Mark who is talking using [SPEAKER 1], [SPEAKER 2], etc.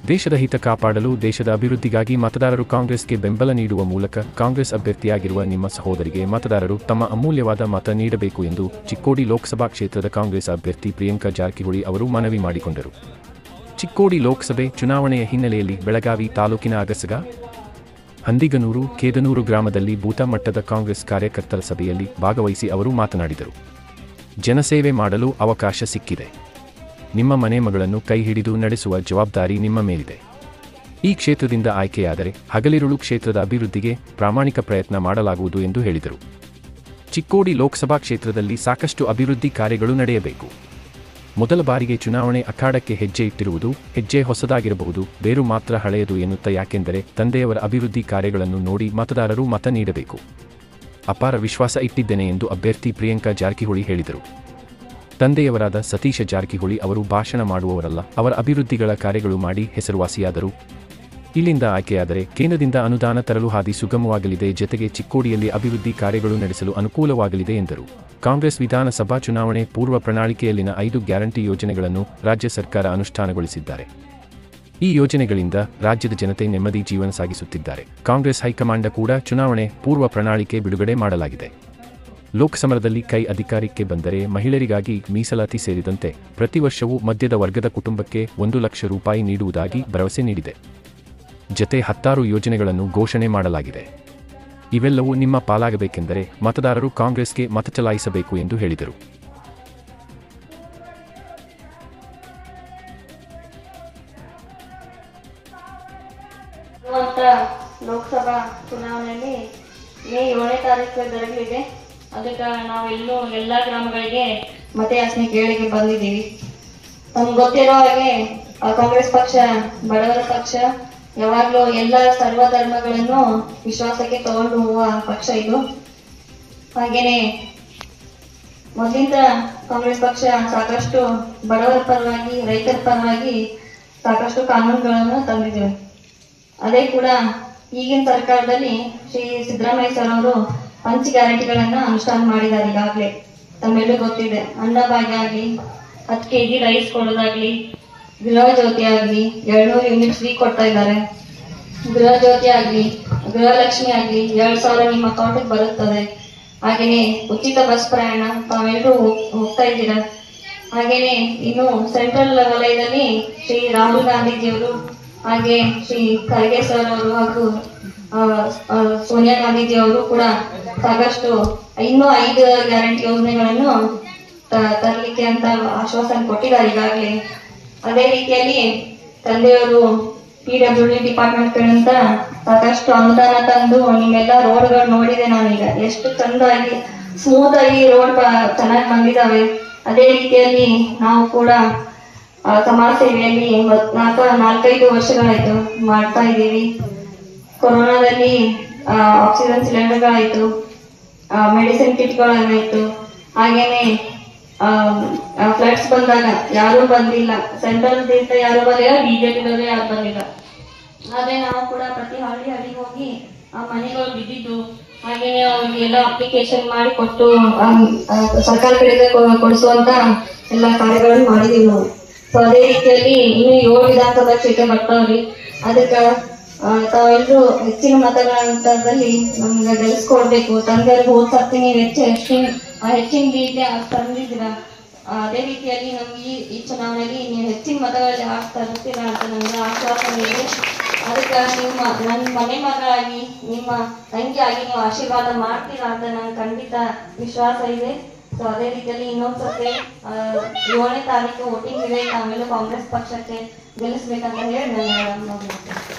[SPEAKER 1] ದೇಶದ ಹಿತ ಕಾಪಾಡಲು, ದೇಶದ ಅಭಿವೃದ್ಧಿಗಾಗಿ ಮತದಾರರು ಕಾಂಗ್ರೆಸ್ಗೆ ಬೆಂಬಲ ನೀಡುವ ಮೂಲಕ ಕಾಂಗ್ರೆಸ್ ಅಭ್ಯರ್ಥಿಯಾಗಿರುವ ನಿಮ್ಮ ಸಹೋದರಿಗೆ ಮತದಾರರು ತಮ್ಮ ಅಮೂಲ್ಯವಾದ ಮತ ನೀಡಬೇಕು ಎಂದು ಚಿಕ್ಕೋಡಿ ಲೋಕಸಭಾ ಕ್ಷೇತ್ರದ ಕಾಂಗ್ರೆಸ್ ಅಭ್ಯರ್ಥಿ ಪ್ರಿಯಾಂಕಾ ಜಾರಕಿಹೊಳಿ ಅವರು ಮನವಿ ಮಾಡಿಕೊಂಡರು. ಚಿಕ್ಕೋಡಿ ಲೋಕಸಭೆ ಚುನಾವಣೆಯ ಹಿನ್ನೆಲೆಯಲ್ಲಿ ಬೆಳಗಾವಿ ತಾಲೂಕಿನ ಅಗಸಗ, ಹಂದಿಗನೂರು, ಕೇದನೂರು ಗ್ರಾಮದಲ್ಲಿ ಬೂತ ಮಟ್ಟದ ಕಾಂಗ್ರೆಸ್ ಕಾರ್ಯಕರ್ತರ ಸಭೆಯಲ್ಲಿ ಭಾಗವಹಿಸಿ ಅವರು ಮಾತನಾಡಿದರು. ಜನಸೇವೆ ಮಾಡಲು ಅವಕಾಶ ಸಿಕ್ಕಿದೆ. ನಿಮ್ಮ ಮನೆ ಮಗಳನ್ನು ಕೈ ಹಿಡಿದು ನಡೆಸುವ ಜವಾಬ್ದಾರಿ ನಿಮ್ಮ ಮೇಲಿದೆ. ಈ ಕ್ಷೇತ್ರದಿಂದ ಆಯ್ಕೆಯಾದರೆ ಹಗಲಿರುಳು ಕ್ಷೇತ್ರದ ಅಭಿವೃದ್ಧಿಗೆ ಪ್ರಾಮಾಣಿಕ ಪ್ರಯತ್ನ ಮಾಡಲಾಗುವುದು ಎಂದು ಹೇಳಿದರು. ಚಿಕ್ಕೋಡಿ ಲೋಕಸಭಾ ಕ್ಷೇತ್ರದಲ್ಲಿ ಸಾಕಷ್ಟು ಅಭಿವೃದ್ಧಿ ಕಾರ್ಯಗಳು ನಡೆಯಬೇಕು. ಮೊದಲ ಬಾರಿಗೆ ಚುನಾವಣೆ ಅಖಾಡಕ್ಕೆ ಹೆಜ್ಜೆ ಇಟ್ಟಿರುವುದು, ಹೆಜ್ಜೆ ಹೊಸದಾಗಿರಬಹುದು, ಬೇರು ಮಾತ್ರ ಹಳೆಯದು ಎನ್ನುತ್ತಾ. ಯಾಕೆಂದರೆ ತಂದೆಯವರ ಅಭಿವೃದ್ಧಿ ಕಾರ್ಯಗಳನ್ನು ನೋಡಿ ಮತದಾರರು ಮತ ನೀಡಬೇಕು. ಅಪಾರ ವಿಶ್ವಾಸ ಇಟ್ಟಿದ್ದೇನೆ ಎಂದು ಅಭ್ಯರ್ಥಿ ಪ್ರಿಯಾಂಕಾ ಜಾರಕಿಹೊಳಿ ಹೇಳಿದರು. ತಂದೆಯವರಾದ ಸತೀಶ ಜಾರಕಿಹೊಳಿ ಅವರು ಭಾಷಣ ಮಾಡುವವರಲ್ಲ, ಅವರ ಅಭಿವೃದ್ಧಿಗಳ ಕಾರ್ಯಗಳು ಮಾಡಿ ಹೆಸರುವಾಸಿಯಾದರು. ಇಲ್ಲಿಂದ ಆಯ್ಕೆಯಾದರೆ ಕೇಂದ್ರದಿಂದ ಅನುದಾನ ತರಲು ಹಾದಿ ಸುಗಮವಾಗಲಿದೆ, ಜತೆಗೆ ಚಿಕ್ಕೋಡಿಯಲ್ಲಿ ಅಭಿವೃದ್ಧಿ ಕಾರ್ಯಗಳು ನಡೆಸಲು ಅನುಕೂಲವಾಗಲಿದೆ ಎಂದರು. ಕಾಂಗ್ರೆಸ್ ವಿಧಾನಸಭಾ ಚುನಾವಣೆ ಪೂರ್ವ ಪ್ರಣಾಳಿಕೆಯಲ್ಲಿನ 5 ಗ್ಯಾರಂಟಿ ಯೋಜನೆಗಳನ್ನು ರಾಜ್ಯ ಸರ್ಕಾರ ಅನುಷ್ಠಾನಗೊಳಿಸಿದ್ದಾರೆ. ಈ ಯೋಜನೆಗಳಿಂದ ರಾಜ್ಯದ ಜನತೆ ನೆಮ್ಮದಿ ಜೀವನ ಸಾಗಿಸುತ್ತಿದ್ದಾರೆ. ಕಾಂಗ್ರೆಸ್ ಹೈಕಮಾಂಡ್ ಕೂಡ ಚುನಾವಣೆ ಪೂರ್ವ ಪ್ರಣಾಳಿಕೆ ಬಿಡುಗಡೆ ಮಾಡಲಾಗಿದೆ. ಲೋಕಸಮರದಲ್ಲಿ ಕೈ ಅಧಿಕಾರಕ್ಕೆ ಬಂದರೆ ಮಹಿಳೆಯರಿಗಾಗಿ ಮೀಸಲಾತಿ ಸೇರಿದಂತೆ ಪ್ರತಿ ವರ್ಷವೂ ಮಧ್ಯದ ವರ್ಗದ ಕುಟುಂಬಕ್ಕೆ 1 ಲಕ್ಷ ರೂಪಾಯಿ ನೀಡುವುದಾಗಿ ಭರವಸೆ ನೀಡಿದೆ. ಜತೆ 10 ಯೋಜನೆಗಳನ್ನು ಘೋಷಣೆ ಮಾಡಲಾಗಿದೆ. ಇವೆಲ್ಲವೂ ನಿಮ್ಮ ಪಾಲಾಗಬೇಕೆಂದರೆ ಮತದಾರರು ಕಾಂಗ್ರೆಸ್ಗೆ ಮತ ಚಲಾಯಿಸಬೇಕು ಎಂದು ಹೇಳಿದರು.
[SPEAKER 2] ಲೋಕಸಭಾ ಚುನಾವಣೆಯಲ್ಲಿ ಮೇ 7ನೇ ತಾರೀಕು ಜರಗಲಿದೆ. ಅದಕ್ಕೆ ನಾವೆಲ್ಲೂ ಎಲ್ಲ ಗ್ರಾಮಗಳಿಗೆ ಮತಯಾಚನೆ ಕೇಳಿಕೆ ಬಂದಿದ್ದೀವಿ. ನಮ್ಗೆ ಗೊತ್ತಿರೋ ಹಾಗೆ ಕಾಂಗ್ರೆಸ್ ಪಕ್ಷ ಬಡವರ ಪಕ್ಷ, ಯಾವಾಗಲೂ ಎಲ್ಲ ಸರ್ವ ಧರ್ಮಗಳನ್ನು ವಿಶ್ವಾಸಕ್ಕೆ ತಗೊಂಡು ಹೋಗುವ ಪಕ್ಷ ಇದು. ಹಾಗೇನೆ ಮೊದಲಿಂದ ಕಾಂಗ್ರೆಸ್ ಪಕ್ಷ ಸಾಕಷ್ಟು ಬಡವರ ಪರವಾಗಿ, ರೈತರ ಪರವಾಗಿ ಸಾಕಷ್ಟು ಕಾನೂನುಗಳನ್ನು ತಂದಿದ್ದೇವೆ. ಅದೇ ಕೂಡ ಈಗಿನ ಸರ್ಕಾರದಲ್ಲಿ ಶ್ರೀ ಸಿದ್ದರಾಮಯ್ಯ ಸರ್ ಅವರು ಪಂಚ ಗ್ಯಾರಂಟಿಗಳನ್ನ ಅನುಷ್ಠಾನ ಮಾಡಿದ್ದಾರೆ. ಈಗಾಗಲೇ ತಮ್ಮೆಲ್ಲೂ ಗೊತ್ತಿದೆ. ಅನ್ನಭಾಗ್ಯ ಆಗಲಿ, 10 kg ರೈಸ್ ಕೊಡೋದಾಗ್ಲಿ, ಗೃಹ ಜ್ಯೋತಿ ಆಗಲಿ, 200 ಯೂನಿಟ್ ಫ್ರೀ ಕೊಡ್ತಾ ಇದ್ದಾರೆ. ಗೃಹ ಜ್ಯೋತಿ ಆಗಲಿ, ಗೃಹಲಕ್ಷ್ಮಿ ಆಗಲಿ 2,000 ನಿಮ್ಮ ಅಕೌಂಟಿಗೆ ಬರುತ್ತದೆ. ಹಾಗೇನೆ ಉಚಿತ ಬಸ್ ಪ್ರಯಾಣ ತಾವೆಲ್ಲರೂ ಹೋಗ್ತಾ ಇದ್ದೀರಾ. ಹಾಗೇನೆ ಇನ್ನು ಸೆಂಟ್ರಲ್ ವಲಯದಲ್ಲಿ ಶ್ರೀ ರಾಹುಲ್ ಗಾಂಧೀಜಿಯವರು, ಹಾಗೆ ಶ್ರೀ ಖರ್ಗೆ ಸರ್ ಅವರು ಹಾಗೂ ಸೋನಿಯಾ ಗಾಂಧೀಜಿ ಅವರು ಕೂಡ ಸಾಕಷ್ಟು ಇನ್ನೂ 5 ಗ್ಯಾರಂಟಿ ಯೋಜನೆಗಳನ್ನು ತರಲಿಕ್ಕೆ ಅಂತ ಆಶ್ವಾಸನೆ ಕೊಟ್ಟಿದ್ದಾರೆ ಈಗಾಗಲೇ. ಅದೇ ರೀತಿಯಲ್ಲಿ ತಂದೆಯವರು PWD ಡಿಪಾರ್ಟ್ಮೆಂಟ್ ಗಳಿಂದ ಸಾಕಷ್ಟು ಅನುದಾನ ತಂದು ನಿಮ್ಮೆಲ್ಲ ರೋಡ್ಗಳು ನೋಡಿದೆ ನಾನೀಗ, ಎಷ್ಟು ಚಂದಾಗಿ ಸ್ಮೂತ್ ಆಗಿ ರೋಡ್ ಚೆನ್ನಾಗಿ ಬಂದಿದ್ದಾವೆ. ಅದೇ ರೀತಿಯಲ್ಲಿ ನಾವು ಕೂಡ ಸಮಾಜ ಸೇವೆಯಲ್ಲಿ 4-5 ವರ್ಷಗಳಾಯ್ತು ಮಾಡ್ತಾ ಇದ್ದೀವಿ. ಕೊರೋನಾದಲ್ಲಿ ಆಕ್ಸಿಜನ್ ಸಿಲಿಂಡರ್ಗಳಾಯ್ತು, ಮೆಡಿಸಿನ್ ಕಿಟ್ಗಳಾಯ್ತು. ಹಾಗೇನೆ ಫ್ಲಡ್ಸ್ ಬಂದಾಗ ಯಾರೂ ಬಂದಿಲ್ಲ, ಸೆಂಟ್ರಲ್ ದಿಂದ ಯಾರು ಬಂದಿಲ್ಲ, ಬಿಜೆಪಿದವರು ಯಾರು ಬಂದಿಲ್ಲ. ಆದ್ರೆ ನಾವು ಕೂಡ ಪ್ರತಿ ಹಳ್ಳಿಗೆ ಹೋಗಿ ಆ ಮನೆಗಳು ಬಿದ್ದಿದ್ದು, ಹಾಗೇನೆ ಅವ್ರಿಗೆಲ್ಲ ಅಪ್ಲಿಕೇಶನ್ ಮಾಡಿ ಕೊಟ್ಟು ಸರ್ಕಾರ ಕಡೆಗೆ ಕೊಡಿಸುವಂತ ಎಲ್ಲ ಕಾರ್ಯಗಳನ್ನು ಮಾಡಿದೀವಿ ನಾವು. ಸೊ ಅದೇ ರೀತಿಯಲ್ಲಿ ಇನ್ನು 7 ವಿಧಾನಸಭಾ ಕ್ಷೇತ್ರ ಬರ್ತಾವ್ರಿ. ಅದಕ್ಕೆ ತಾವೆಲ್ಲರೂ ಹೆಚ್ಚಿನ ಮತಗಳಂತದಲ್ಲಿ ನಮ್ಗೆ ಗೆಲ್ಸ್ಕೊಡ್ಬೇಕು. ತಂದೆಯವ್ರಿಗೆ ಹೋದ್ ಸರ್ತಿ ನೀವು ಹೆಚ್ಚಿನ ರೀತಿ ತಂದಿದ್ದೀರಾ. ಅದೇ ರೀತಿಯಲ್ಲಿ ನಮ್ಗೆ ಈ ಚುನಾವಣೆಯಲ್ಲಿ ನೀವು ಹೆಚ್ಚಿನ ಮತಗಳಲ್ಲಿ ತರ್ತೀರಾ ಅಂತ ನಮ್ಗೆ ಆಶ್ವಾಸನೆ ಇದೆ. ಅದಕ್ಕೆ ನನ್ನ ಮನೆ ಮಗಳಾಗಿ, ನಿಮ್ಮ ತಂಗಿಯಾಗಿ ನೀವು ಆಶೀರ್ವಾದ ಮಾಡ್ತೀರಾ ಅಂತ ನಂಗೆ ಖಂಡಿತ ವಿಶ್ವಾಸ ಇದೆ. ಸೊ ಅದೇ ರೀತಿಯಲ್ಲಿ ಇನ್ನೊಂದ್ಸತಿ 7ನೇ ತಾರೀಕು ವೋಟಿಂಗ್ ಇದೆ. ತಾವೆಲ್ಲ ಕಾಂಗ್ರೆಸ್ ಪಕ್ಷಕ್ಕೆ ಗೆಲ್ಲಿಸ್ಬೇಕಂತ ಹೇಳಿ ನಾನು